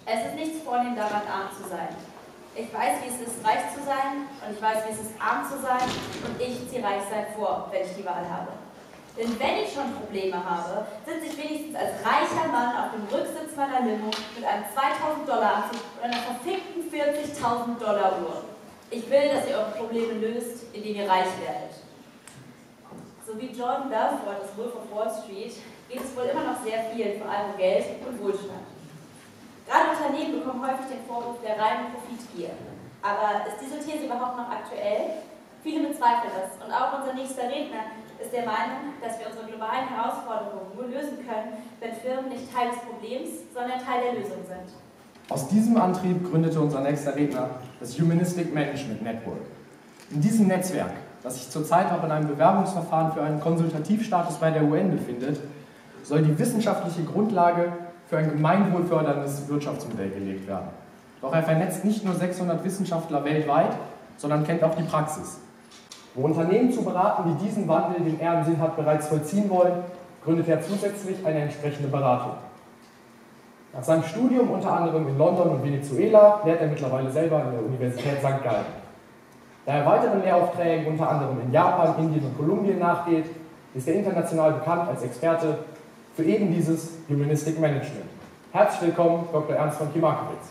Es ist nichts vornehm daran, arm zu sein. Ich weiß, wie es ist, reich zu sein, und ich weiß, wie es ist, arm zu sein, und ich ziehe Reichsein vor, wenn ich die Wahl habe. Denn wenn ich schon Probleme habe, sitze ich wenigstens als reicher Mann auf dem Rücksitz meiner Limo mit einem 2000 $ Anzug und einer verfickten 40.000 $ Uhr. Ich will, dass ihr eure Probleme löst, indem ihr reich werdet. So wie Jordan Belfort, das Wolf of Wall Street, geht es wohl immer noch sehr viel, vor allem um Geld und Wohlstand. Gerade Unternehmen bekommen häufig den Vorwurf der reinen Profitgier. Aber ist diese These überhaupt noch aktuell? Viele bezweifeln das, und auch unser nächster Redner ist der Meinung, dass wir unsere globalen Herausforderungen nur lösen können, wenn Firmen nicht Teil des Problems, sondern Teil der Lösung sind. Aus diesem Antrieb gründete unser nächster Redner das Humanistic Management Network. In diesem Netzwerk, das sich zurzeit auch in einem Bewerbungsverfahren für einen Konsultativstatus bei der UN befindet, soll die wissenschaftliche Grundlage für ein gemeinwohlförderndes Wirtschaftsmodell gelegt werden. Doch er vernetzt nicht nur 600 Wissenschaftler weltweit, sondern kennt auch die Praxis. Wo Unternehmen zu beraten, die diesen Wandel, den er im Sinn hat, bereits vollziehen wollen, gründet er zusätzlich eine entsprechende Beratung. Nach seinem Studium unter anderem in London und Venezuela lehrt er mittlerweile selber an der Universität St. Gallen. Da er weiteren Lehraufträgen unter anderem in Japan, Indien und Kolumbien nachgeht, ist er international bekannt als Experte für eben dieses Humanistic Management. Herzlich willkommen, Dr. Ernst von Kimakowitz.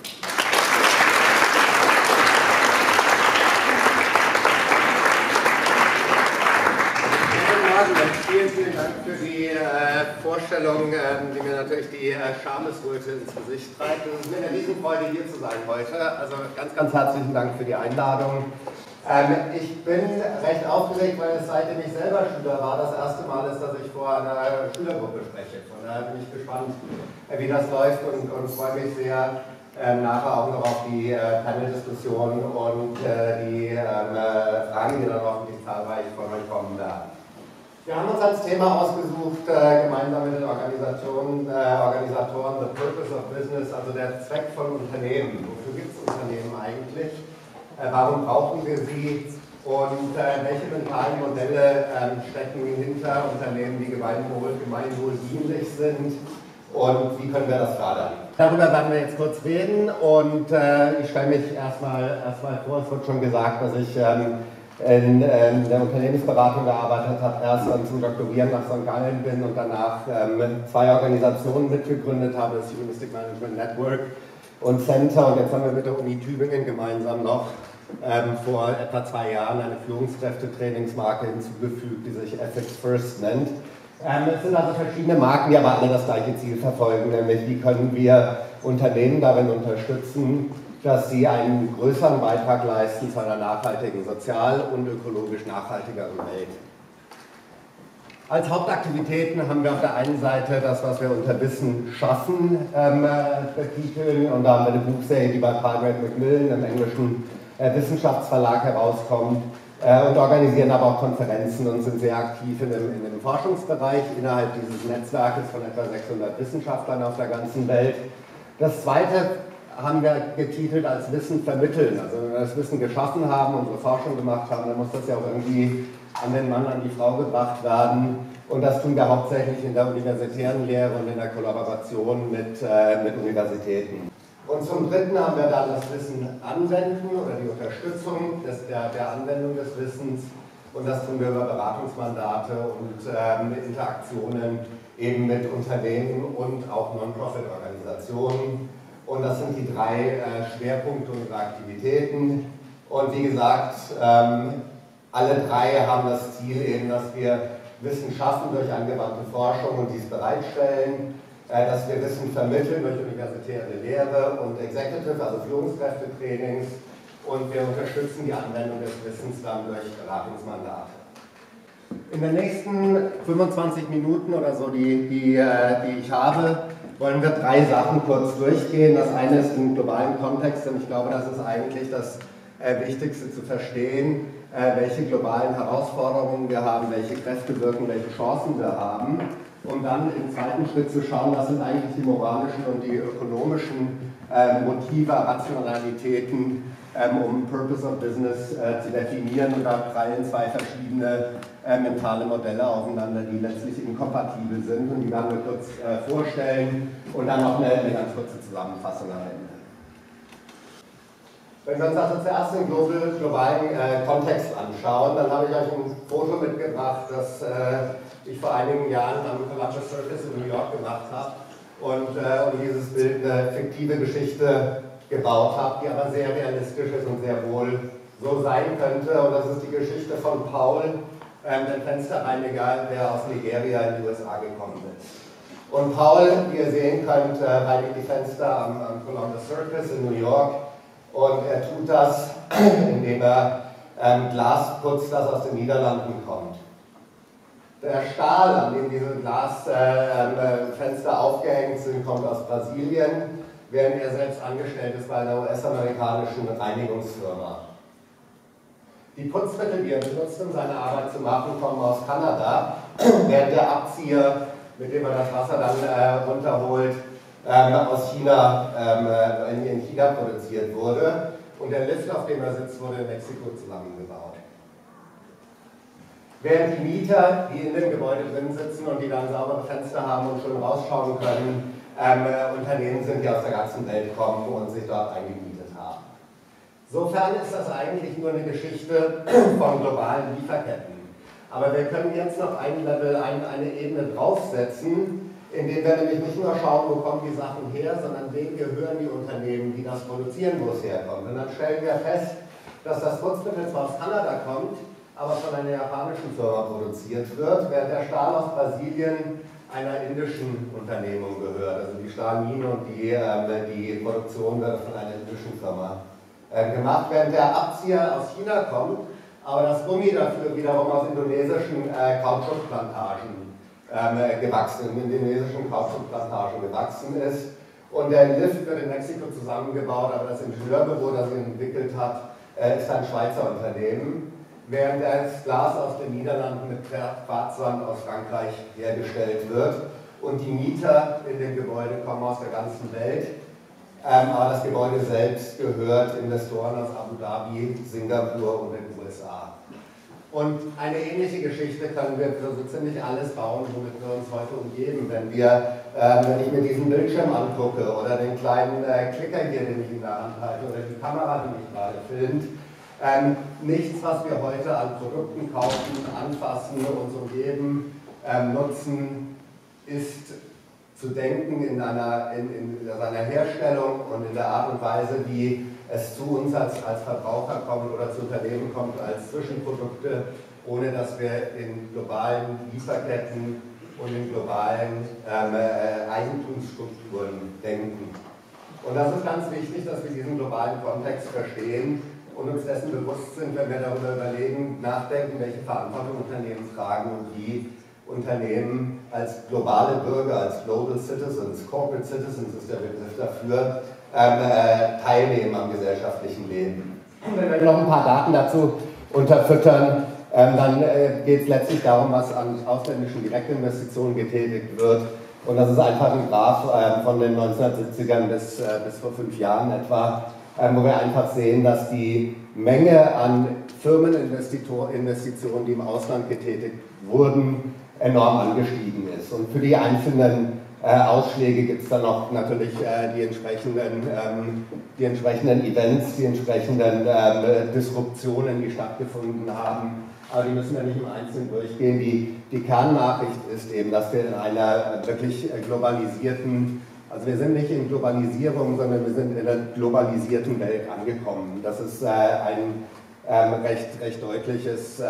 Vielen Dank für die Vorstellung, die mir natürlich die Schamesröte ins Gesicht treibt. Es ist mir eine Riesenfreude, hier zu sein heute. Also ganz herzlichen Dank für die Einladung. Ich bin recht aufgeregt, weil es seitdem ich selber Schüler war, das erste Mal ist, dass ich vor einer Schülergruppe spreche. Von daher bin ich gespannt, wie das läuft, und freue mich sehr, nachher auch noch auf die Panel-Diskussion und die Fragen, die dann hoffentlich zahlreich von euch kommen werden. Wir haben uns als Thema ausgesucht, gemeinsam mit den Organisatoren, The Purpose of Business, also der Zweck von Unternehmen. Wofür gibt es Unternehmen eigentlich? Warum brauchen wir sie? Und welche mentalen Modelle stecken hinter Unternehmen, die gemeinwohldienlich sind? Und wie können wir das fördern? Darüber werden wir jetzt kurz reden, und ich stelle mich erstmal vor. Es wird schon gesagt, dass ich in der Unternehmensberatung gearbeitet habe, erst dann zum Doktorieren nach St. Gallen bin und danach zwei Organisationen mitgegründet habe, das Humanistic Management Network und Center, und jetzt haben wir mit der Uni Tübingen gemeinsam noch vor etwa 2 Jahren eine Führungskräftetrainingsmarke hinzugefügt, die sich Ethics First nennt. Es sind also verschiedene Marken, die aber alle das gleiche Ziel verfolgen, nämlich wie können wir Unternehmen darin unterstützen, dass sie einen größeren Beitrag leisten zu einer nachhaltigen, sozial und ökologisch nachhaltigeren Welt. Als Hauptaktivitäten haben wir auf der einen Seite das, was wir unter Wissen schaffen betiteln, und da haben wir eine Buchserie, die bei Palgrave Macmillan im englischen Wissenschaftsverlag herauskommt, und organisieren aber auch Konferenzen und sind sehr aktiv in dem Forschungsbereich innerhalb dieses Netzwerkes von etwa 600 Wissenschaftlern auf der ganzen Welt. Das zweite haben wir getitelt als Wissen vermitteln. Also wenn wir das Wissen geschaffen haben, unsere Forschung gemacht haben, dann muss das ja auch irgendwie an den Mann, an die Frau gebracht werden. Und das tun wir hauptsächlich in der universitären Lehre und in der Kollaboration mit Universitäten. Und zum Dritten haben wir dann das Wissen anwenden oder die Unterstützung der Anwendung des Wissens. Und das tun wir über Beratungsmandate und Interaktionen eben mit Unternehmen und auch Non-Profit-Organisationen. Und das sind die 3 Schwerpunkte unserer Aktivitäten. Und wie gesagt, alle 3 haben das Ziel eben, dass wir Wissen schaffen durch angewandte Forschung und dies bereitstellen, dass wir Wissen vermitteln durch universitäre Lehre und Executive, also Führungskräftetrainings, und wir unterstützen die Anwendung des Wissens dann durch Beratungsmandate. In den nächsten 25 Minuten oder so, die ich habe, wollen wir 3 Sachen kurz durchgehen. Das eine ist im globalen Kontext, und ich glaube, das ist eigentlich das Wichtigste zu verstehen, welche globalen Herausforderungen wir haben, welche Kräfte wirken, welche Chancen wir haben, um dann im zweiten Schritt zu schauen, was sind eigentlich die moralischen und die ökonomischen Motive, Rationalitäten, um Purpose of Business zu definieren. Und da prallen zwei verschiedene mentale Modelle aufeinander, die letztlich inkompatibel sind und die werden wir kurz vorstellen und dann noch eine ganz kurze Zusammenfassung am Ende. Wenn wir uns also zuerst den globalen Kontext anschauen, dann habe ich euch ein Foto mitgebracht, das ich vor einigen Jahren am Columbus Circus in New York gemacht habe und dieses Bild eine fiktive Geschichte gebaut habe, die aber sehr realistisch ist und sehr wohl so sein könnte. Und das ist die Geschichte von Paul, dem Fensterreiniger, der aus Nigeria in die USA gekommen ist. Und Paul, wie ihr sehen könnt, reinigt die Fenster am Columbus Circus in New York. Und er tut das, indem er Glas putzt, das aus den Niederlanden kommt. Der Stahl, an dem diese Glasfenster aufgehängt sind, kommt aus Brasilien, während er selbst angestellt ist bei einer US-amerikanischen Reinigungsfirma. Die Putzmittel, die er benutzt, um seine Arbeit zu machen, kommen aus Kanada, während der Abzieher, mit dem er das Wasser dann runterholt, aus China, in China produziert wurde. Und der Lift, auf dem er sitzt, wurde in Mexiko zusammengebaut. Während die Mieter, die in dem Gebäude drin sitzen und die dann saubere Fenster haben und schon rausschauen können, Unternehmen sind, die aus der ganzen Welt kommen und sich dort eingemietet haben. Insofern ist das eigentlich nur eine Geschichte von globalen Lieferketten. Aber wir können jetzt noch ein Level, eine Ebene draufsetzen, indem wir nämlich nicht nur schauen, wo kommen die Sachen her, sondern wem gehören die Unternehmen, die das produzieren, wo es herkommt. Und dann stellen wir fest, dass das Putzmittel zwar aus Kanada kommt, aber von einer japanischen Firma produziert wird, während der Stahl aus Brasilien einer indischen Unternehmung gehört. Also die Stahlmine und die Produktion wird von einer indischen Firma gemacht, während der Abzieher aus China kommt, aber das Gummi dafür wiederum aus indonesischen Kautschukplantagen gewachsen ist. Und der Lift wird in Mexiko zusammengebaut, aber das Ingenieurbüro, das ihn entwickelt hat, ist ein Schweizer Unternehmen, während das Glas aus den Niederlanden mit Quarzsand aus Frankreich hergestellt wird. Und die Mieter in dem Gebäude kommen aus der ganzen Welt, aber das Gebäude selbst gehört Investoren aus Abu Dhabi, Singapur und den USA. Und eine ähnliche Geschichte können wir für so ziemlich alles bauen, womit wir uns heute umgeben. Wenn ich mir diesen Bildschirm angucke oder den kleinen Klicker hier, den ich in der Hand halte, oder die Kamera, die mich gerade filmt, nichts, was wir heute an Produkten kaufen, anfassen, uns umgeben, nutzen, ist zu denken in seiner Herstellung und in der Art und Weise, wie es zu uns als Verbraucher kommt oder zu Unternehmen kommt als Zwischenprodukte, ohne dass wir in globalen Lieferketten und in globalen Eigentumsstrukturen denken. Und das ist ganz wichtig, dass wir diesen globalen Kontext verstehen und uns dessen bewusst sind, wenn wir darüber nachdenken, welche Verantwortung Unternehmen tragen und wie Unternehmen als globale Bürger, als Global Citizens, Corporate Citizens ist der Begriff dafür, teilnehmen am gesellschaftlichen Leben. Und wenn wir noch ein paar Daten dazu unterfüttern, dann geht es letztlich darum, was an ausländischen Direktinvestitionen getätigt wird. Und das ist einfach ein Graph von den 1970ern bis vor 5 Jahren etwa, wo wir einfach sehen, dass die Menge an Firmeninvestitionen, die im Ausland getätigt wurden, enorm angestiegen ist. Und für die einzelnen Ausschläge gibt es dann auch natürlich die entsprechenden Events, die entsprechenden Disruptionen, die stattgefunden haben. Aber die müssen wir nicht im Einzelnen durchgehen. Die Kernnachricht ist eben, dass wir in einer wirklich globalisierten, also wir sind nicht in Globalisierung, sondern wir sind in einer globalisierten Welt angekommen. Das ist ein recht deutliches,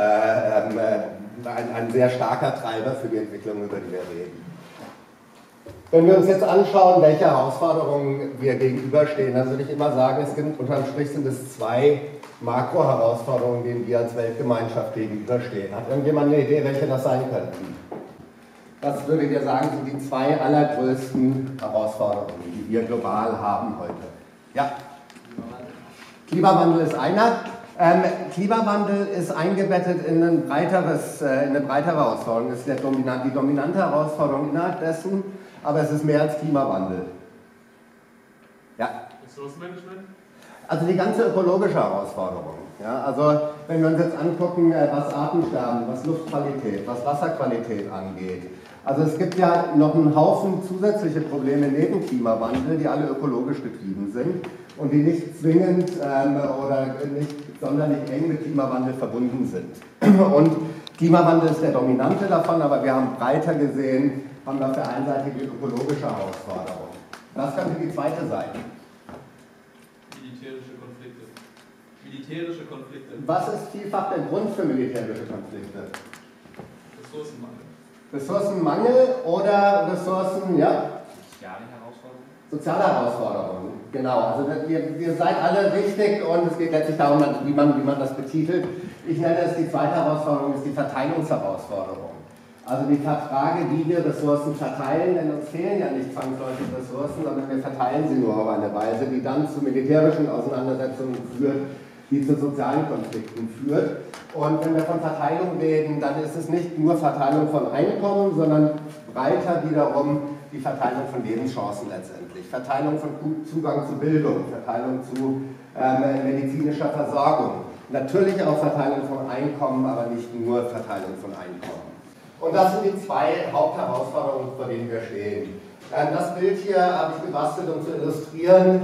ein sehr starker Treiber für die Entwicklung, über die wir reden. Wenn wir uns jetzt anschauen, welche Herausforderungen wir gegenüberstehen, dann würde ich immer sagen, unterm Strich sind es 2 Makroherausforderungen, denen wir als Weltgemeinschaft gegenüberstehen. Hat irgendjemand eine Idee, welche das sein könnten? Was würdet ihr sagen, sind die 2 allergrößten Herausforderungen, die wir global haben heute? Ja? Klimawandel ist einer. Klimawandel ist eingebettet in eine breitere Herausforderung. Das ist die dominante Herausforderung innerhalb dessen, aber es ist mehr als Klimawandel. Ja? Ressourcenmanagement? Also die ganze ökologische Herausforderung. Ja, also wenn wir uns jetzt angucken, was Artensterben, was Luftqualität, was Wasserqualität angeht. Also es gibt ja noch einen Haufen zusätzliche Probleme neben Klimawandel, die alle ökologisch getrieben sind und die nicht zwingend oder nicht sonderlich eng mit Klimawandel verbunden sind. Und Klimawandel ist der dominante davon, aber wir haben breiter gesehen, haben wir auf der einen Seite die ökologische Herausforderung. Was könnte die zweite sein? Militärische Konflikte. Was ist vielfach der Grund für militärische Konflikte? Ressourcenmangel. Ressourcenmangel oder Ressourcen, ja? Soziale Herausforderungen. Soziale Herausforderungen, genau. Also ihr seid alle richtig und es geht letztlich darum, wie man das betitelt. Ich nenne es die zweite Herausforderung, ist die Verteilungsherausforderung. Also die Frage, wie wir Ressourcen verteilen, denn uns fehlen ja nicht zwangsläufig Ressourcen, sondern wir verteilen sie nur auf eine Weise, die dann zu militärischen Auseinandersetzungen führt, die zu sozialen Konflikten führt. Und wenn wir von Verteilung reden, dann ist es nicht nur Verteilung von Einkommen, sondern breiter wiederum die Verteilung von Lebenschancen letztendlich. Verteilung von Zugang zu Bildung, Verteilung zu medizinischer Versorgung. Natürlich auch Verteilung von Einkommen, aber nicht nur Verteilung von Einkommen. Und das sind die zwei Hauptherausforderungen, vor denen wir stehen. Das Bild hier habe ich gebastelt, um zu illustrieren,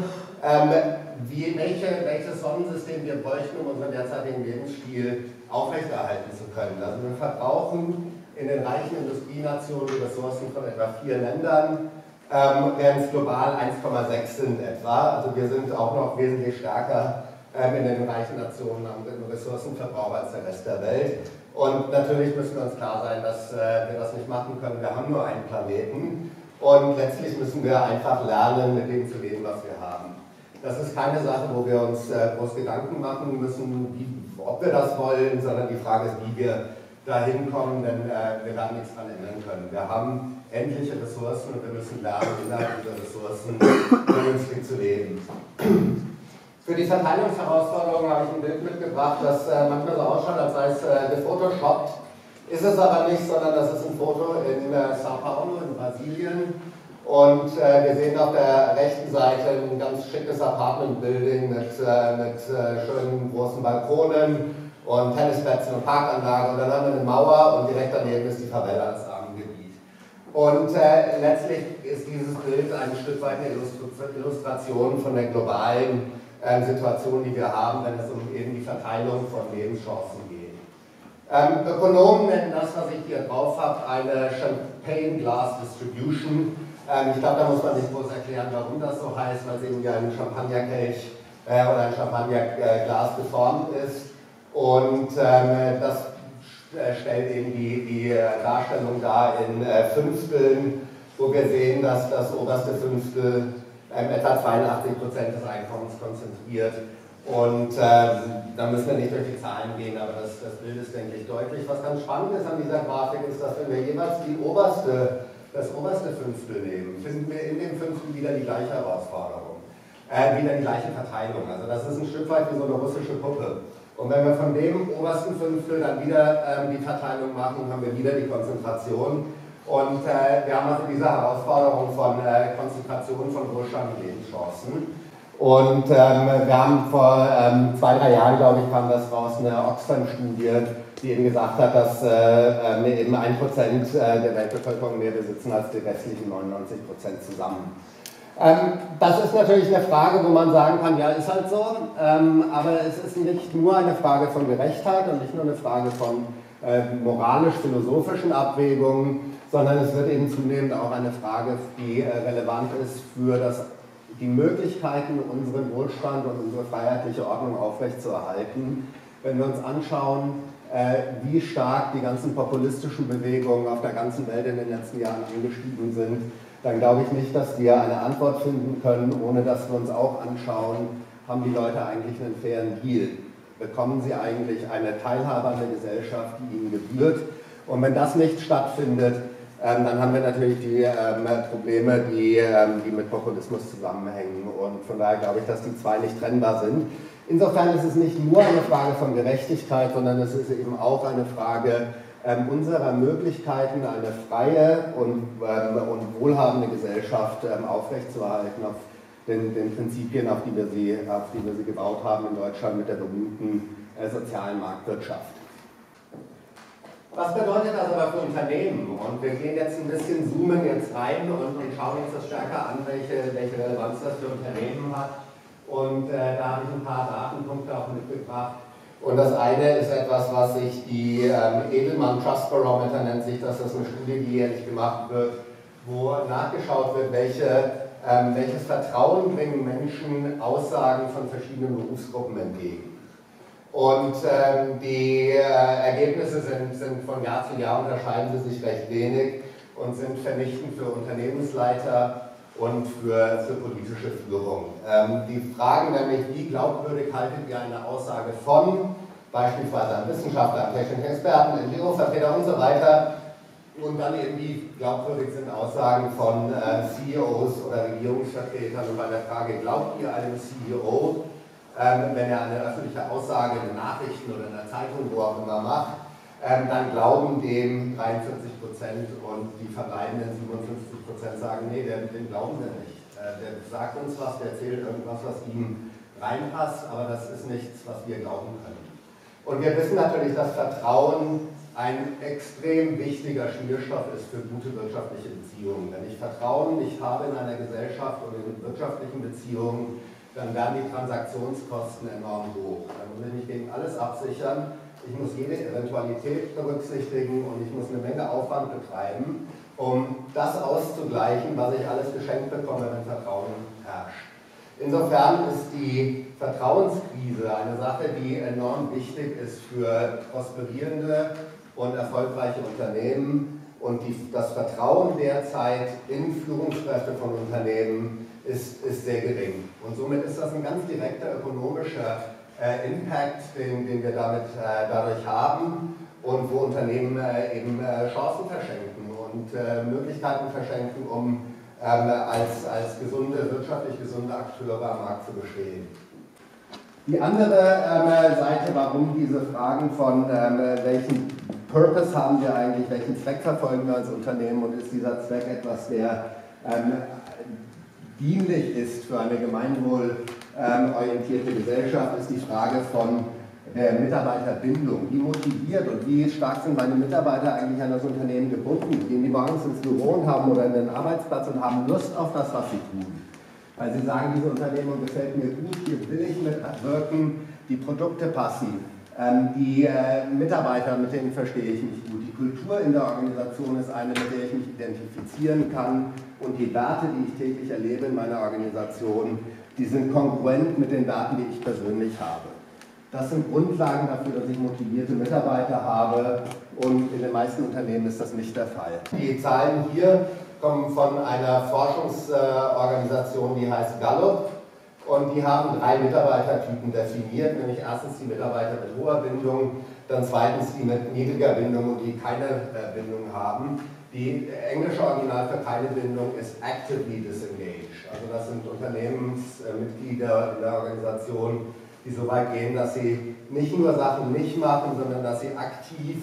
welches Sonnensystem wir bräuchten, um unseren derzeitigen Lebensstil aufrechterhalten zu können. Also wir verbrauchen in den reichen Industrienationen die Ressourcen von etwa 4 Ländern, während es global 1,6 sind etwa. Also wir sind auch noch wesentlich stärker in den reichen Nationen am Ressourcenverbrauch als der Rest der Welt. Und natürlich müssen wir uns klar sein, dass wir das nicht machen können. Wir haben nur einen Planeten und letztlich müssen wir einfach lernen, mit dem zu leben, was wir haben. Das ist keine Sache, wo wir uns groß Gedanken machen müssen, ob wir das wollen, sondern die Frage ist, wie wir da hinkommen, denn wir werden nichts daran ändern können. Wir haben endliche Ressourcen und wir müssen lernen, innerhalb dieser Ressourcen vernünftig zu leben. Für die Verteilungsherausforderung habe ich ein Bild mitgebracht, das manchmal so ausschaut, als sei es gefotoshoppt. Ist es aber nicht, sondern das ist ein Foto in São Paulo in Brasilien. Und wir sehen auf der rechten Seite ein ganz schickes Apartment-Building mit schönen großen Balkonen und Tennisplätzen und Parkanlagen. Und dann haben wir eine Mauer und direkt daneben ist die Favela, das Armengebiet. Und letztlich ist dieses Bild ein Stück weit eine Illustration von der globalen Situation, die wir haben, wenn es um eben die Verteilung von Lebenschancen geht. Ökonomen nennen das, was ich hier drauf habe, eine Champagne Glass Distribution. Ich glaube, da muss man nicht groß erklären, warum das so heißt, weil es eben ja ein Champagnerkelch oder ein Champagnerglas geformt ist. Und das stellt eben die Darstellung dar in Fünfteln, wo wir sehen, dass das oberste Fünftel etwa 82% des Einkommens konzentriert. Und da müssen wir nicht durch die Zahlen gehen, aber das Bild ist, denke ich, deutlich. Was ganz spannend ist an dieser Grafik, ist, dass wenn wir jeweils das oberste Fünftel nehmen, finden wir in dem Fünftel wieder die gleiche Herausforderung, wieder die gleiche Verteilung. Also das ist ein Stück weit wie so eine russische Puppe. Und wenn wir von dem obersten Fünftel dann wieder die Verteilung machen, haben wir wieder die Konzentration. Und wir haben also diese Herausforderung von Konzentration von Wohlstand und Lebenschancen. Und wir haben vor 2-3 Jahren, glaube ich, kam das raus, eine Oxfam-Studie, die eben gesagt hat, dass eben 1% der Weltbevölkerung mehr besitzen als die restlichen 99% zusammen. Das ist natürlich eine Frage, wo man sagen kann, ja, ist halt so, aber es ist nicht nur eine Frage von Gerechtheit und nicht nur eine Frage von moralisch-philosophischen Abwägungen, sondern es wird eben zunehmend auch eine Frage, die relevant ist für die Möglichkeiten, unseren Wohlstand und unsere freiheitliche Ordnung aufrechtzuerhalten. Wenn wir uns anschauen, wie stark die ganzen populistischen Bewegungen auf der ganzen Welt in den letzten Jahren angestiegen sind, dann glaube ich nicht, dass wir eine Antwort finden können, ohne dass wir uns auch anschauen, haben die Leute eigentlich einen fairen Deal? Bekommen sie eigentlich eine Teilhabe an der Gesellschaft, die ihnen gebührt? Und wenn das nicht stattfindet, dann haben wir natürlich die Probleme, die mit Populismus zusammenhängen. Und von daher glaube ich, dass die zwei nicht trennbar sind. Insofern ist es nicht nur eine Frage von Gerechtigkeit, sondern es ist eben auch eine Frage unserer Möglichkeiten, eine freie und wohlhabende Gesellschaft aufrechtzuerhalten, auf den Prinzipien, auf die wir sie gebaut haben in Deutschland mit der berühmten sozialen Marktwirtschaft. Was bedeutet das aber für Unternehmen? Und wir gehen jetzt ein bisschen, zoomen jetzt rein und schauen uns das stärker an, welche Relevanz das für Unternehmen hat. Und da habe ich ein paar Datenpunkte auch mitgebracht. Und das eine ist etwas, was sich die Edelman Trust Barometer nennt sich das. Das ist eine Studie, die jährlich gemacht wird, wo nachgeschaut wird, welches Vertrauen bringen Menschen Aussagen von verschiedenen Berufsgruppen entgegen. Und die Ergebnisse sind von Jahr zu Jahr, unterscheiden sie sich recht wenig und sind vernichtend für Unternehmensleiter und für politische Führung. Die fragen nämlich, wie glaubwürdig haltet ihr eine Aussage von beispielsweise einem Wissenschaftler, einem technischen Experten, NGO-Vertreter und so weiter, und dann eben wie glaubwürdig sind Aussagen von CEOs oder Regierungsvertretern. Und bei der Frage, glaubt ihr einem CEO, wenn er eine öffentliche Aussage in Nachrichten oder in der Zeitung, wo auch immer macht, dann glauben dem 43% und die verbleibenden 57% sagen, nee, den glauben wir nicht. Der sagt uns was, der erzählt irgendwas, was ihm reinpasst, aber das ist nichts, was wir glauben können. Und wir wissen natürlich, dass Vertrauen ein extrem wichtiger Schmierstoff ist für gute wirtschaftliche Beziehungen. Wenn ich Vertrauen nicht habe in einer Gesellschaft oder in wirtschaftlichen Beziehungen, dann werden die Transaktionskosten enorm hoch. Dann muss ich mich gegen alles absichern, ich muss jede Eventualität berücksichtigen und ich muss eine Menge Aufwand betreiben, um das auszugleichen, was ich alles geschenkt bekomme, wenn Vertrauen herrscht. Insofern ist die Vertrauenskrise eine Sache, die enorm wichtig ist für prosperierende und erfolgreiche Unternehmen, und das Vertrauen derzeit in Führungskräfte von Unternehmen ist sehr gering. Und somit ist das ein ganz direkter ökonomischer Impact, den wir dadurch haben und wo Unternehmen eben Chancen verschenken und Möglichkeiten verschenken, um als wirtschaftlich gesunde Akteure am Markt zu bestehen. Die andere Seite, warum diese Fragen von welchen Purpose haben wir eigentlich, welchen Zweck verfolgen wir als Unternehmen und ist dieser Zweck etwas, der dienlich ist für eine gemeinwohlorientierte Gesellschaft, ist die Frage von der Mitarbeiterbindung. Wie motiviert und wie stark sind meine Mitarbeiter eigentlich an das Unternehmen gebunden? Gehen die morgens ins Büro und haben oder in den Arbeitsplatz und haben Lust auf das, was sie tun? Weil sie sagen, diese Unternehmung gefällt mir gut, hier will ich mitwirken, die Produkte passen, die Mitarbeiter, mit denen verstehe ich mich gut. Die Kultur in der Organisation ist eine, mit der ich mich identifizieren kann, und die Werte, die ich täglich erlebe in meiner Organisation, die sind kongruent mit den Werten, die ich persönlich habe. Das sind Grundlagen dafür, dass ich motivierte Mitarbeiter habe, und in den meisten Unternehmen ist das nicht der Fall. Die Zahlen hier kommen von einer Forschungsorganisation, die heißt Gallup, und die haben 3 Mitarbeitertypen definiert, nämlich erstens die Mitarbeiter mit hoher Bindung, dann zweitens die mit niedriger Bindung und die keine Bindung haben. Die englische Original für keine Bindung ist actively disengaged. Also das sind Unternehmensmitglieder in der Organisation, die so weit gehen, dass sie nicht nur Sachen nicht machen, sondern dass sie aktiv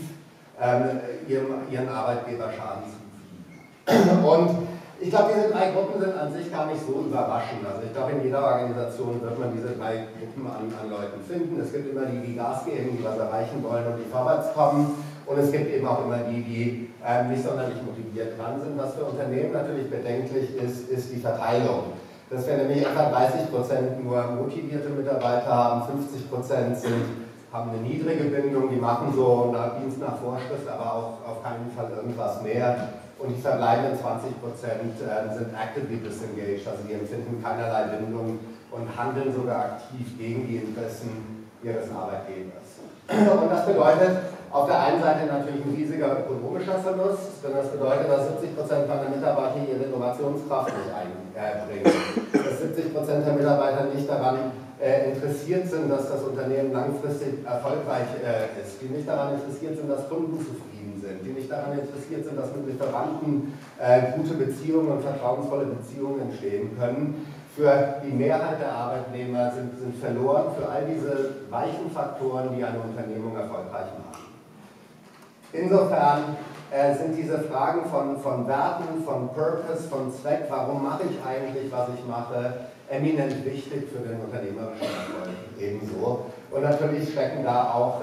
ihren Arbeitgeber Schaden zufügen. Und ich glaube, diese 3 Gruppen sind an sich gar nicht so überraschend. Also ich glaube, in jeder Organisation wird man diese 3 Gruppen an Leuten finden. Es gibt immer die Gas geben, die was erreichen wollen und die vorwärts kommen. Und es gibt eben auch immer die nicht sonderlich motiviert dran sind. Was für Unternehmen natürlich bedenklich ist, ist die Verteilung. Dass wir nämlich etwa 30% nur motivierte Mitarbeiter haben, 50% haben eine niedrige Bindung, die machen so Dienst nach Vorschrift, aber auch auf keinen Fall irgendwas mehr. Und die verbleibenden 20% sind actively disengaged, also die empfinden keinerlei Bindung und handeln sogar aktiv gegen die Interessen ihres Arbeitgebers. Und das bedeutet auf der einen Seite natürlich ein riesiger ökonomischer Verlust, denn das bedeutet, dass 70% meiner Mitarbeiter ihre Innovationskraft nicht einbringen, dass 70% der Mitarbeiter nicht daran interessiert sind, dass das Unternehmen langfristig erfolgreich ist, die nicht daran interessiert sind, dass Kunden zufrieden sind, die nicht daran interessiert sind, dass mit Lieferanten gute Beziehungen und vertrauensvolle Beziehungen entstehen können. Für die Mehrheit der Arbeitnehmer sind verloren für all diese weichen Faktoren, die eine Unternehmung erfolgreich machen. Insofern sind diese Fragen von Werten, von Purpose, von Zweck, warum mache ich eigentlich, was ich mache, eminent wichtig für den unternehmerischen Erfolg ebenso. Und natürlich stecken da auch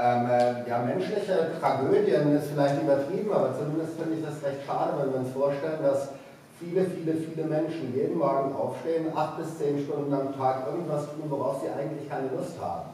menschliche Tragödien, ist vielleicht übertrieben, aber zumindest finde ich das recht schade, wenn wir uns vorstellen, dass viele Menschen jeden Morgen aufstehen, 8 bis 10 Stunden am Tag irgendwas tun, worauf sie eigentlich keine Lust haben.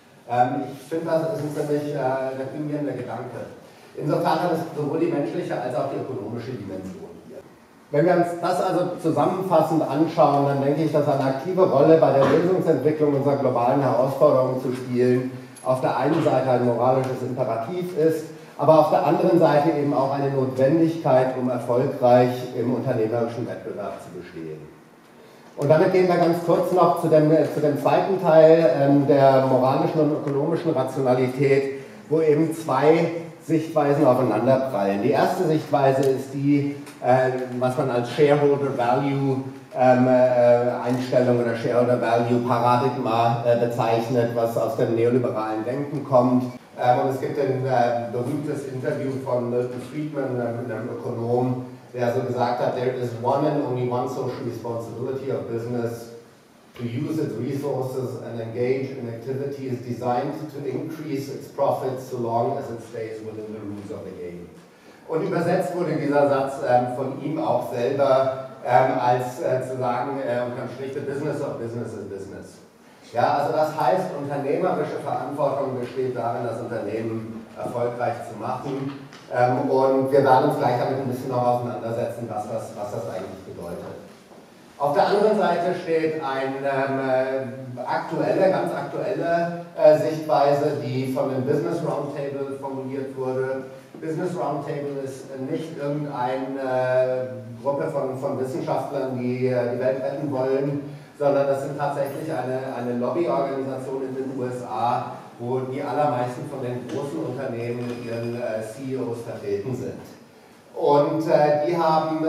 Ich finde, das ist ein ziemlich deprimierender Gedanke. Insofern hat es sowohl die menschliche als auch die ökonomische Dimension hier. Wenn wir uns das also zusammenfassend anschauen, dann denke ich, dass eine aktive Rolle bei der Lösungsentwicklung unserer globalen Herausforderungen zu spielen auf der einen Seite ein moralisches Imperativ ist, aber auf der anderen Seite eben auch eine Notwendigkeit, um erfolgreich im unternehmerischen Wettbewerb zu bestehen. Und damit gehen wir ganz kurz noch zu dem zweiten Teil der moralischen und ökonomischen Rationalität, wo eben zwei Sichtweisen aufeinanderprallen. Die erste Sichtweise ist die, was man als Shareholder Value Einstellung oder Shareholder Value Paradigma bezeichnet, was aus dem neoliberalen Denken kommt. Und es gibt ein berühmtes Interview von Milton Friedman, einem Ökonom, der so gesagt hat, there is one and only one social responsibility of business, to use its resources and engage in activities designed to increase its profits so long as it stays within the rules of the game. Und übersetzt wurde dieser Satz von ihm auch selber als zu sagen, unterm Strich, the business of business is business. Ja, also das heißt, unternehmerische Verantwortung besteht darin, das Unternehmen erfolgreich zu machen. Und wir werden uns gleich damit ein bisschen noch auseinandersetzen, was das eigentlich bedeutet. Auf der anderen Seite steht eine ganz aktuelle Sichtweise, die von dem Business Roundtable formuliert wurde. Business Roundtable ist nicht irgendeine Gruppe von Wissenschaftlern, die die Welt retten wollen, sondern das sind tatsächlich eine Lobbyorganisation in den USA, wo die allermeisten von den großen Unternehmen mit ihren CEOs vertreten sind. Und die haben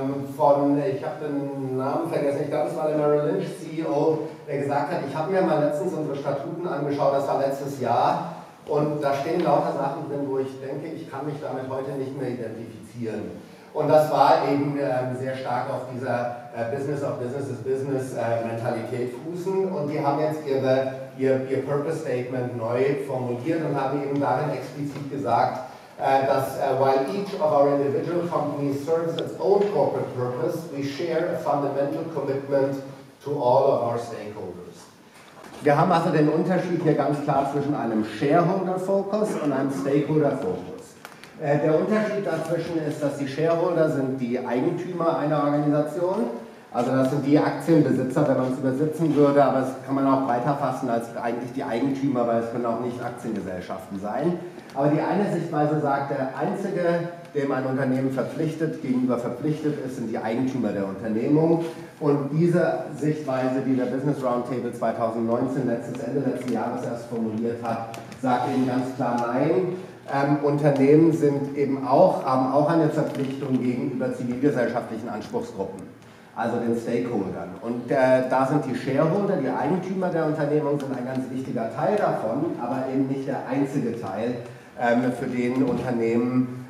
ich habe den Namen vergessen, ich glaube es war der Merrill Lynch CEO, der gesagt hat, ich habe mir mal letztens unsere Statuten angeschaut, das war letztes Jahr, und da stehen lauter Sachen drin, wo ich denke, ich kann mich damit heute nicht mehr identifizieren. Und das war eben sehr stark auf dieser Business of Business is Business Mentalität fußen, und die haben jetzt ihr Purpose Statement neu formuliert und haben eben darin explizit gesagt, dass while each of our individual companies serves its own corporate purpose, we share a fundamental commitment to all of our stakeholders. Wir haben also den Unterschied hier ganz klar zwischen einem Shareholder-Focus und einem Stakeholder-Focus. Der Unterschied dazwischen ist, dass die Shareholder sind die Eigentümer einer Organisation, also das sind die Aktienbesitzer, wenn man es übersetzen würde, aber das kann man auch breiter fassen als eigentlich die Eigentümer, weil es können auch nicht Aktiengesellschaften sein. Aber die eine Sichtweise sagt, der Einzige, dem ein Unternehmen gegenüber verpflichtet ist, sind die Eigentümer der Unternehmung. Und diese Sichtweise, die der Business Roundtable 2019, Ende letzten Jahres erst formuliert hat, sagt eben ganz klar nein. Unternehmen haben auch eine Verpflichtung gegenüber zivilgesellschaftlichen Anspruchsgruppen, also den Stakeholdern. Und da sind die Shareholder, die Eigentümer der Unternehmung, sind ein ganz wichtiger Teil davon, aber eben nicht der einzige Teil, mit denen Unternehmen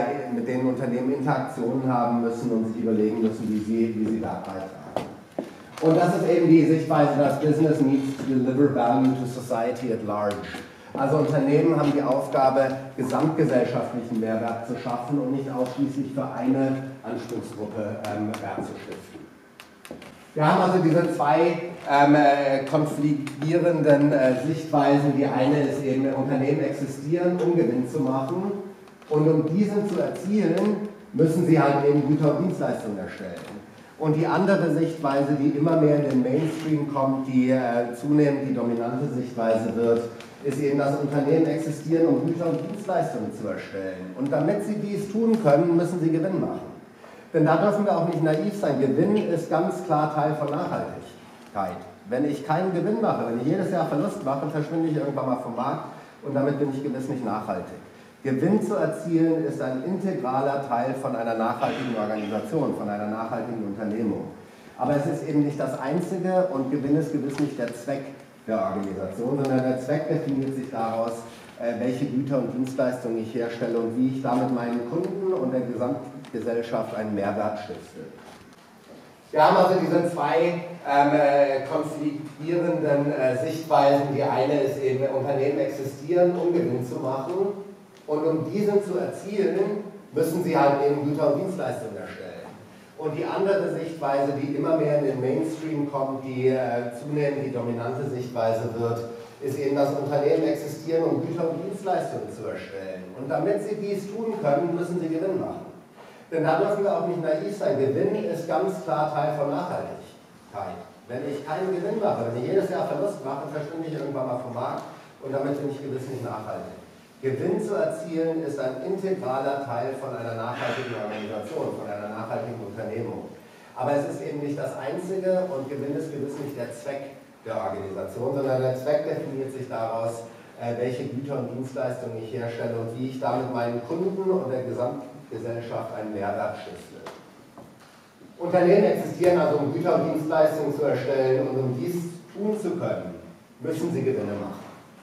Interaktionen haben müssen und sich überlegen müssen, wie sie da beitragen. Und das ist eben die Sichtweise, dass Business needs to deliver value to society at large. Also Unternehmen haben die Aufgabe, gesamtgesellschaftlichen Mehrwert zu schaffen und nicht ausschließlich für eine Anspruchsgruppe Wert zu stiften. Wir haben also diese zwei konfliktierenden Sichtweisen. Die eine ist eben, Unternehmen existieren, um Gewinn zu machen, und um diesen zu erzielen, müssen sie halt eben Güter und Dienstleistungen erstellen. Und die andere Sichtweise, die immer mehr in den Mainstream kommt, die zunehmend die dominante Sichtweise wird, ist eben, dass Unternehmen existieren, um Güter und Dienstleistungen zu erstellen. Und damit sie dies tun können, müssen sie Gewinn machen. Denn da dürfen wir auch nicht naiv sein. Gewinn ist ganz klar Teil von Nachhaltigkeit. Wenn ich keinen Gewinn mache, wenn ich jedes Jahr Verlust mache, verschwinde ich irgendwann mal vom Markt, und damit bin ich gewiss nicht nachhaltig. Gewinn zu erzielen ist ein integraler Teil von einer nachhaltigen Organisation, von einer nachhaltigen Unternehmung. Aber es ist eben nicht das Einzige, und Gewinn ist gewiss nicht der Zweck der Organisation, sondern der Zweck definiert sich daraus, welche Güter und Dienstleistungen ich herstelle und wie ich damit meinen Kunden und der Gesamtgesellschaft einen Mehrwert stifte. Wir haben also diese zwei konfliktierenden Sichtweisen. Die eine ist eben, Unternehmen existieren, um Gewinn zu machen, und um diesen zu erzielen, müssen sie halt eben Güter und Dienstleistungen erstellen. Und die andere Sichtweise, die immer mehr in den Mainstream kommt, die zunehmend die dominante Sichtweise wird, ist eben, dass Unternehmen existieren, um Güter und Dienstleistungen zu erstellen. Und damit sie dies tun können, müssen sie Gewinn machen. Denn da dürfen wir auch nicht naiv sein. Gewinn ist ganz klar Teil von Nachhaltigkeit. Wenn ich keinen Gewinn mache, wenn ich jedes Jahr Verlust mache, verschwinde ich irgendwann mal vom Markt, und damit bin ich gewiss nicht nachhaltig. Gewinn zu erzielen ist ein integraler Teil von einer nachhaltigen Organisation, von einer nachhaltigen Unternehmung. Aber es ist eben nicht das Einzige, und Gewinn ist gewiss nicht der Zweck der Organisation, sondern der Zweck definiert sich daraus, welche Güter und Dienstleistungen ich herstelle und wie ich damit meinen Kunden und der Gesamtgesellschaft einen Mehrwert stifte. Unternehmen existieren also, um Güter und Dienstleistungen zu erstellen, und um dies tun zu können, müssen sie Gewinne machen.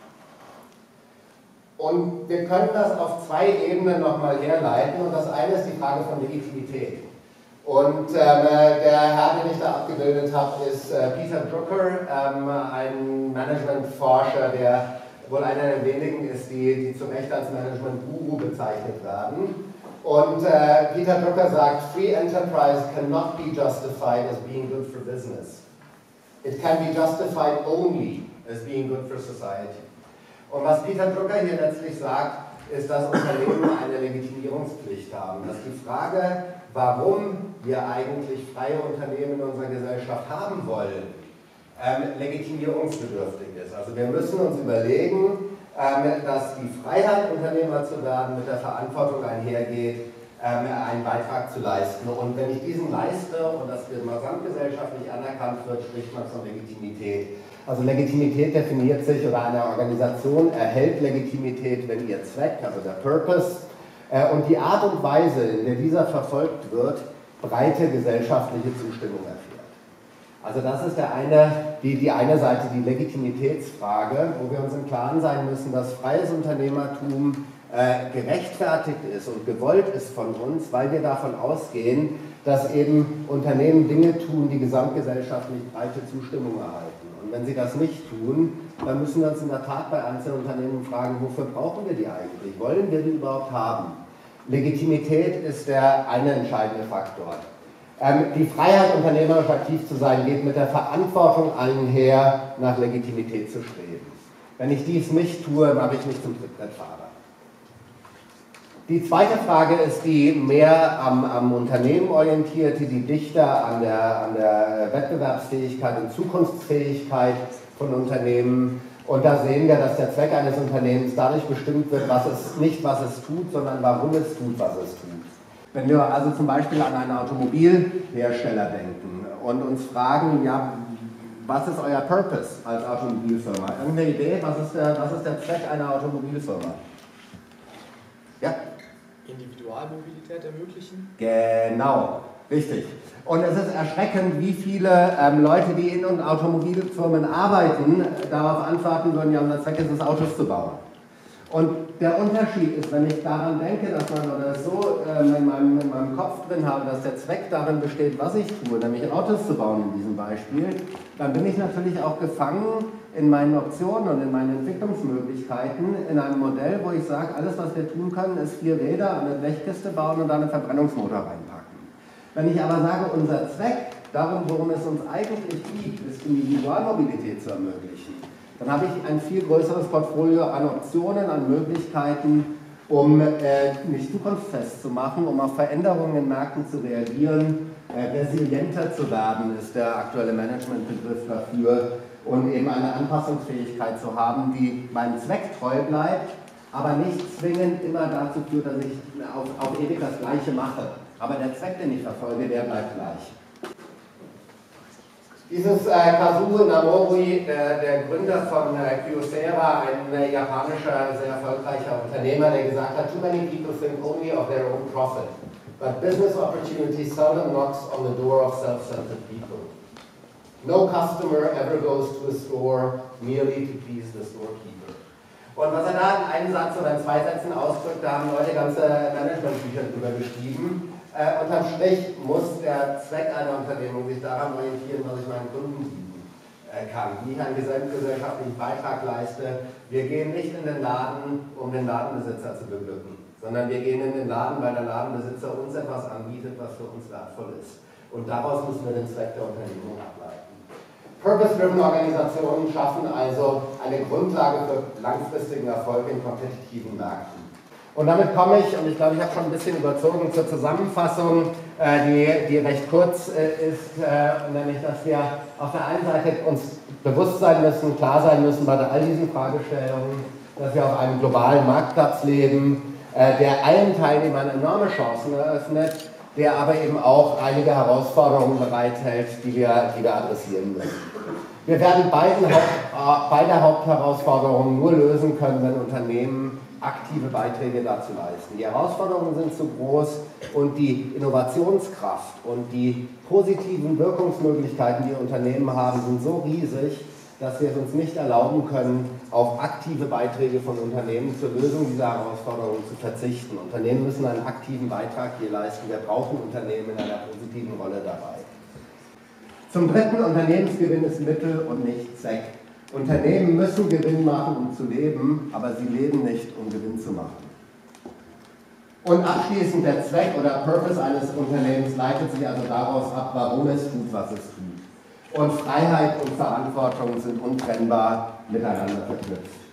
Und wir können das auf zwei Ebenen nochmal herleiten, und das eine ist die Frage von Legitimität. Und der Herr, den ich da abgebildet habe, ist Peter Drucker, ein Managementforscher, der wohl einer der wenigen ist, die zu Recht als Management-Guru bezeichnet werden. Und Peter Drucker sagt, Free enterprise cannot be justified as being good for business. It can be justified only as being good for society. Und was Peter Drucker hier letztlich sagt, ist, dass Unternehmen eine Legitimierungspflicht haben. Dass die Frage, warum wir eigentlich freie Unternehmen in unserer Gesellschaft haben wollen, legitimierungsbedürftig ist. Also wir müssen uns überlegen, dass die Freiheit, Unternehmer zu werden, mit der Verantwortung einhergeht, einen Beitrag zu leisten. Und wenn ich diesen leiste und das gesamtgesellschaftlich anerkannt wird, spricht man von Legitimität. Also Legitimität definiert sich, oder eine Organisation erhält Legitimität, wenn ihr Zweck, also der Purpose, und die Art und Weise, in der dieser verfolgt wird, breite gesellschaftliche Zustimmung erfährt. Also das ist die eine Seite, die Legitimitätsfrage, wo wir uns im Klaren sein müssen, dass freies Unternehmertum gerechtfertigt ist und gewollt ist von uns, weil wir davon ausgehen, dass eben Unternehmen Dinge tun, die gesamtgesellschaftlich breite Zustimmung erhalten. Und wenn sie das nicht tun, dann müssen wir uns in der Tat bei einzelnen Unternehmen fragen, wofür brauchen wir die eigentlich? Wollen wir die überhaupt haben? Legitimität ist der eine entscheidende Faktor. Die Freiheit, unternehmerisch aktiv zu sein, geht mit der Verantwortung einher, nach Legitimität zu streben. Wenn ich dies nicht tue, mache ich mich zum Trittbrettfahrer. Die zweite Frage ist die mehr am Unternehmen orientierte, die dichter an der Wettbewerbsfähigkeit und Zukunftsfähigkeit von Unternehmen. Und da sehen wir, dass der Zweck eines Unternehmens dadurch bestimmt wird, nicht was es tut, sondern warum es tut, was es tut. Wenn wir also zum Beispiel an einen Automobilhersteller denken und uns fragen, ja, was ist euer Purpose als Automobilfirma? Irgendeine Idee, was ist der Zweck einer Automobilfirma? Ja? Individualmobilität ermöglichen? Genau, richtig. Und es ist erschreckend, wie viele Leute, die in Automobilfirmen arbeiten, darauf antworten würden, ja, unser Zweck ist es, Autos zu bauen. Und der Unterschied ist, wenn ich daran denke, dass man oder so in meinem Kopf drin habe, dass der Zweck darin besteht, was ich tue, nämlich Autos zu bauen in diesem Beispiel, dann bin ich natürlich auch gefangen in meinen Optionen und in meinen Entwicklungsmöglichkeiten in einem Modell, wo ich sage, alles was wir tun können, ist 4 Räder, eine Blechkiste bauen und dann einen Verbrennungsmotor reinpacken. Wenn ich aber sage, unser Zweck, darum, worum es uns eigentlich geht, ist Individualmobilität zu ermöglichen, dann habe ich ein viel größeres Portfolio an Optionen, an Möglichkeiten, um mich zukunftsfest zu machen, um auf Veränderungen in Märkten zu reagieren. Resilienter zu werden ist der aktuelle Managementbegriff dafür, und eben eine Anpassungsfähigkeit zu haben, die meinem Zweck treu bleibt, aber nicht zwingend immer dazu führt, dass ich auf ewig das Gleiche mache. Aber der Zweck, den ich verfolge, der bleibt gleich. Dieses Kazuo Namori, der Gründer von Kyocera, ein japanischer, sehr erfolgreicher Unternehmer, der gesagt hat, too many people think only of their own profit, but business opportunity seldom knocks on the door of self-centered people. No customer ever goes to a store merely to please the storekeeper. Und was er da in einem Satz oder in 2 Sätzen ausdrückt, da haben Leute ganze Managementbücher drüber geschrieben. Unterm Strich muss der Zweck einer Unternehmung sich daran orientieren, was ich meinen Kunden bieten kann, wie ich einen gesamtgesellschaftlichen Beitrag leiste. Wir gehen nicht in den Laden, um den Ladenbesitzer zu beglücken, sondern wir gehen in den Laden, weil der Ladenbesitzer uns etwas anbietet, was für uns wertvoll ist. Und daraus müssen wir den Zweck der Unternehmung ableiten. Purpose-driven Organisationen schaffen also eine Grundlage für langfristigen Erfolg in kompetitiven Märkten. Und damit komme ich, und ich glaube, ich habe schon ein bisschen überzogen, zur Zusammenfassung, die recht kurz ist, nämlich, dass wir auf der einen Seite uns bewusst sein müssen, klar sein müssen bei all diesen Fragestellungen, dass wir auf einem globalen Marktplatz leben, der allen Teilnehmern enorme Chancen eröffnet, der aber eben auch einige Herausforderungen bereithält, die wir adressieren müssen. Wir werden beide Hauptherausforderungen nur lösen können, wenn Unternehmen aktive Beiträge dazu leisten. Die Herausforderungen sind zu groß und die Innovationskraft und die positiven Wirkungsmöglichkeiten, die Unternehmen haben, sind so riesig, dass wir es uns nicht erlauben können, auf aktive Beiträge von Unternehmen zur Lösung dieser Herausforderungen zu verzichten. Unternehmen müssen einen aktiven Beitrag hier leisten. Wir brauchen Unternehmen in einer positiven Rolle dabei. Zum Dritten, Unternehmensgewinn ist Mittel und nicht Zweck. Unternehmen müssen Gewinn machen, um zu leben, aber sie leben nicht, um Gewinn zu machen. Und abschließend, der Zweck oder Purpose eines Unternehmens leitet sich also daraus ab, warum es tut, was es tut. Und Freiheit und Verantwortung sind untrennbar miteinander verknüpft.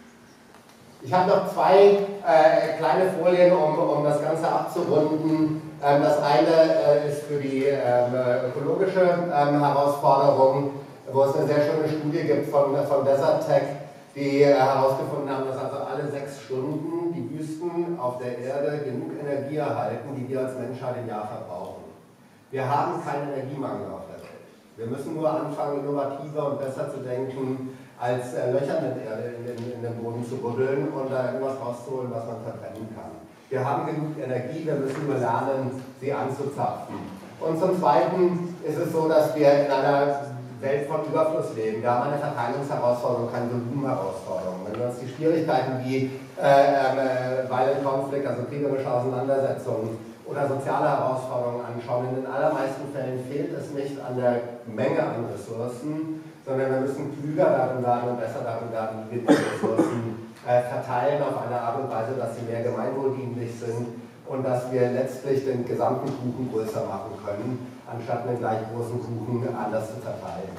Ich habe noch 2 kleine Folien, um das Ganze abzurunden. Das eine ist für die ökologische Herausforderung, wo es eine sehr schöne Studie gibt von Desertec, die herausgefunden haben, dass also alle 6 Stunden die Wüsten auf der Erde genug Energie erhalten, die wir als Menschheit im Jahr verbrauchen. Wir haben keinen Energiemangel auf der Welt. Wir müssen nur anfangen, innovativer und besser zu denken, als Löcher mit Erde in den Boden zu buddeln und da irgendwas rauszuholen, was man verbrennen kann. Wir haben genug Energie, wir müssen nur lernen, sie anzuzapfen. Und zum Zweiten ist es so, dass wir in einer Welt von Überfluss leben. Wir haben eine Verteilungsherausforderung, keine Volumenherausforderung. Wenn wir uns die Schwierigkeiten wie Violent Conflict, also kriegerische Auseinandersetzungen oder soziale Herausforderungen anschauen, in den allermeisten Fällen fehlt es nicht an der Menge an Ressourcen, sondern wir müssen klüger darin werden und besser darin werden, wie wir die Ressourcen verteilen auf eine Art und Weise, dass sie mehr gemeinwohldienlich sind und dass wir letztlich den gesamten Kuchen größer machen können, anstatt einen gleich großen Kuchen anders zu verteilen.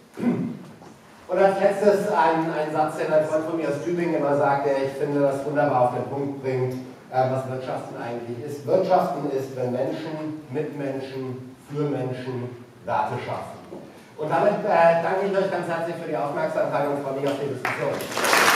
Und als letztes ein Satz, den ein Freund von mir aus Tübingen immer sagt, der ich finde, das wunderbar auf den Punkt bringt, was Wirtschaften eigentlich ist. Wirtschaften ist, wenn Menschen mit Menschen für Menschen Werte schaffen. Und damit danke ich euch ganz herzlich für die Aufmerksamkeit und freue mich auf die Diskussion.